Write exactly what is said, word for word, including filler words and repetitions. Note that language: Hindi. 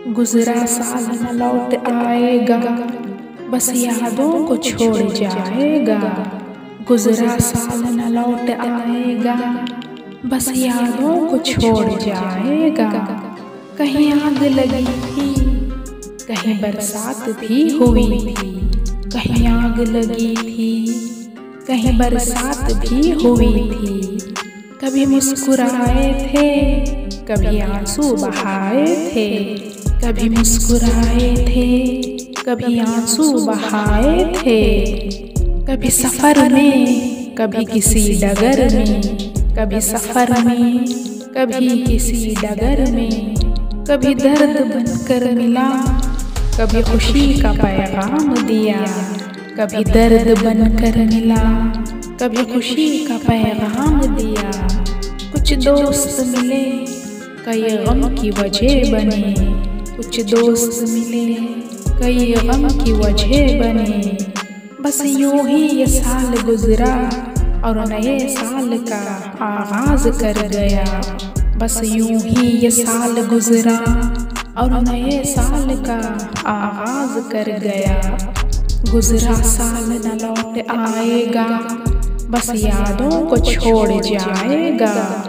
गुजरा साल न लौट आएगा, बस यादों को छोड़ जाएगा। गुजरा साल न लौट आएगा, बस यादों को छोड़ जाएगा। कहीं आग लगी थी, कहीं बरसात भी हुई थी। कहीं आग लगी थी, कहीं बरसात भी हुई थी। कभी मुस्कुराए थे, कभी आंसू बहाए थे। कभी मुस्कुराए थे, कभी आंसू बहाए थे। कभी सफर में, कभी किसी डगर में। कभी सफर में, कभी किसी डगर में। कभी दर्द बनकर मिला, कभी खुशी का पैगाम दिया। कभी दर्द बनकर मिला, कभी खुशी का पैगाम दिया। कुछ दोस्त मिले, कई गम की वजह बने। कुछ दोस्त मिले, कई गम की वजह बने। बस यूं ही ये साल गुजरा और नए साल का आगाज कर गया। बस यूं ही ये साल गुजरा और नए साल का आगाज कर गया। गुजरा साल न लौट आएगा, बस यादों को छोड़ जाएगा।